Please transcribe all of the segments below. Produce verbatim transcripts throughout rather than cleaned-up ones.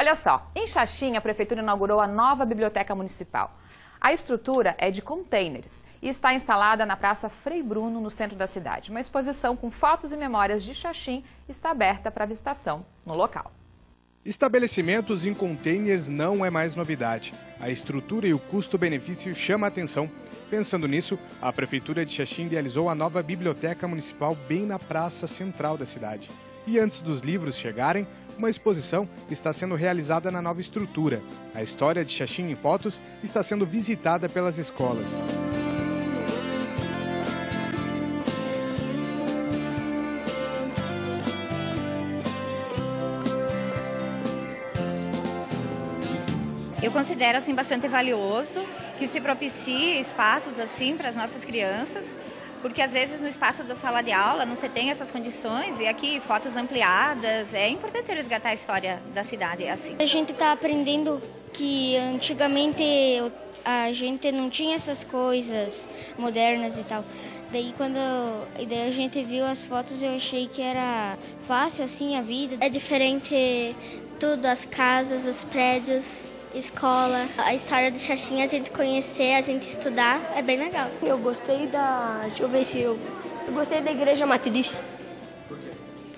Olha só, em Xaxim, a Prefeitura inaugurou a nova Biblioteca Municipal. A estrutura é de containers e está instalada na Praça Frei Bruno, no centro da cidade. Uma exposição com fotos e memórias de Xaxim está aberta para visitação no local. Estabelecimentos em containers não é mais novidade. A estrutura e o custo-benefício chamam a atenção. Pensando nisso, a Prefeitura de Xaxim idealizou a nova Biblioteca Municipal bem na praça central da cidade. E antes dos livros chegarem, uma exposição está sendo realizada na nova estrutura. A história de Xaxim em fotos está sendo visitada pelas escolas. Eu considero assim bastante valioso que se propicie espaços assim para as nossas crianças, porque às vezes no espaço da sala de aula não se tem essas condições e aqui fotos ampliadas, é importante resgatar a história da cidade assim. A gente está aprendendo que antigamente a gente não tinha essas coisas modernas e tal. Daí quando daí a gente viu as fotos eu achei que era fácil assim a vida. É diferente tudo, as casas, os prédios, escola, a história de Xaxim, a gente conhecer, a gente estudar, é bem legal. Eu gostei da, deixa eu ver se eu, eu gostei da igreja matriz. Por quê?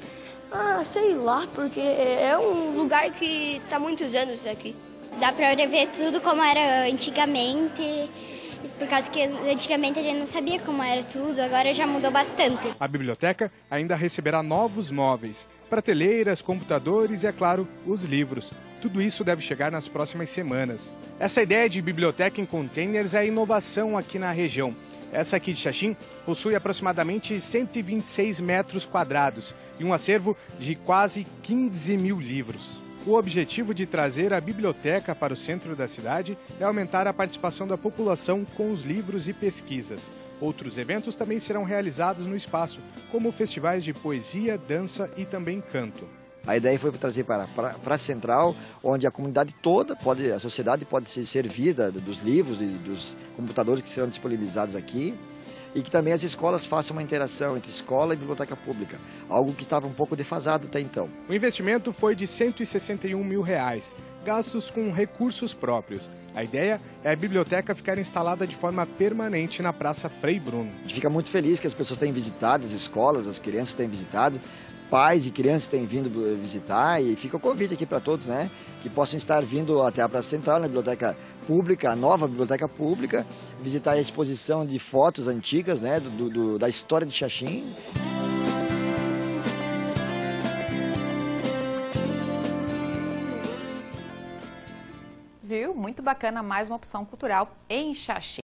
Ah, sei lá, porque é um lugar que está há muitos anos aqui. Dá para ver tudo como era antigamente, por causa que antigamente a gente não sabia como era tudo, agora já mudou bastante. A biblioteca ainda receberá novos móveis, prateleiras, computadores e, é claro, os livros. Tudo isso deve chegar nas próximas semanas. Essa ideia de biblioteca em containers é inovação aqui na região. Essa aqui de Xaxim possui aproximadamente cento e vinte e seis metros quadrados e um acervo de quase quinze mil livros. O objetivo de trazer a biblioteca para o centro da cidade é aumentar a participação da população com os livros e pesquisas. Outros eventos também serão realizados no espaço, como festivais de poesia, dança e também canto. A ideia foi trazer para a Praça Central, onde a comunidade toda, pode, a sociedade pode se servir da, dos livros e dos computadores que serão disponibilizados aqui, e que também as escolas façam uma interação entre escola e biblioteca pública, algo que estava um pouco defasado até então. O investimento foi de cento e sessenta e um mil reais, gastos com recursos próprios. A ideia é a biblioteca ficar instalada de forma permanente na Praça Frei Bruno. A gente fica muito feliz que as pessoas tenham visitado, as escolas, as crianças tenham visitado, pais e crianças têm vindo visitar, e fica o convite aqui para todos, né, que possam estar vindo até a Praça Central, na Biblioteca Pública, a nova Biblioteca Pública, visitar a exposição de fotos antigas, né, do, do, da história de Xaxim. Viu? Muito bacana, mais uma opção cultural em Xaxim.